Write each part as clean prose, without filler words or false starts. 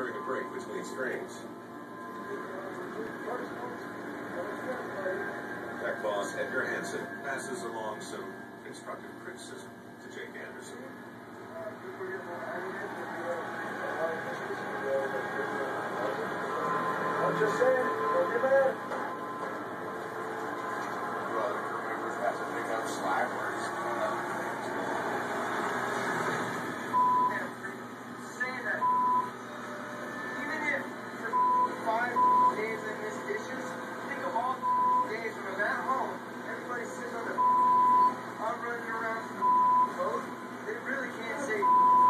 during a break between strings. Tech boss Edgar Hansen passes along some constructive criticism to Jake Anderson. I'm just saying, don't be mad. Brother crew members have to pick up slack where he's going up. Saying that even if for 5 days I miss dishes, think of all days when I'm at home, everybody's sitting on the I'm running around to the boat. They really can't say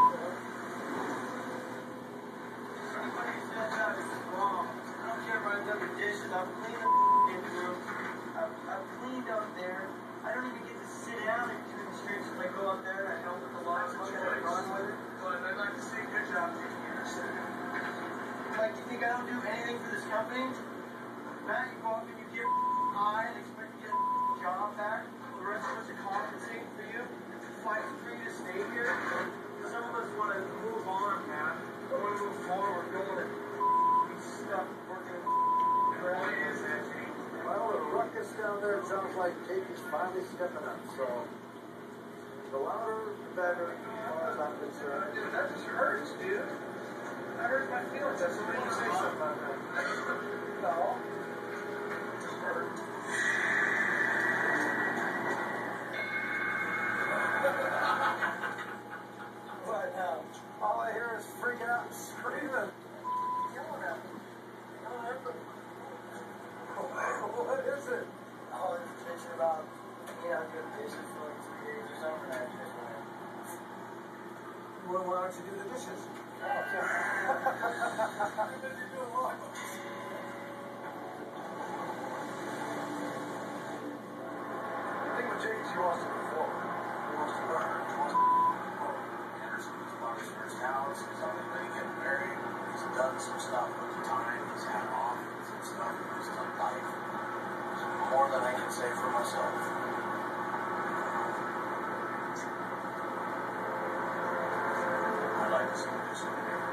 anybody who says that is wrong. I don't care if I've done the dishes, I've cleaned the room, I've cleaned up there. I don't even get to sit down and do the streets if I go out there and I help with the logs and I run with it. But I'd like to say good job, Jake Anderson. Like, you think I don't do anything for this company? Matt, you go up and you get high and expect to get a job back. The rest of us are compensating for you. Fighting for you to stay here. Some of us want to move on, Matt. We want to move forward. We don't want to be stuck working. What is that, Jake? Well, the ruckus down there sounds like Katie's finally stepping up, so the louder, the better, as far as I'm concerned. Dude, that just hurts, dude. That hurts my feelings. That's what you say something about that. No. It just hurts. But all I hear is freaking out and screaming. Yelling at me. Yelling at me. What is it? Oh, it's a picture about me not doing dishes for like 3 days or something. I just went. Well, why don't you do the dishes? Oh, yeah. What did you do wrong? The thing with James, he wants to move forward. He wants to learn. He wants to Anderson was about his first house. He's on his way to get married. He's done some stuff with the time. He's had off with some stuff in his life. More than I can say for myself. I'd like to see this one here.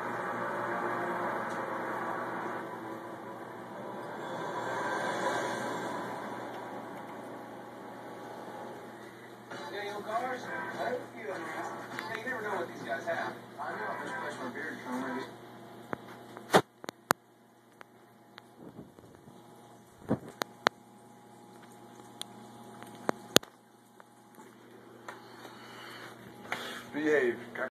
Daniel cars? I have a few of them. Yeah, you never know what these guys have. I know this place where beard comers. behave.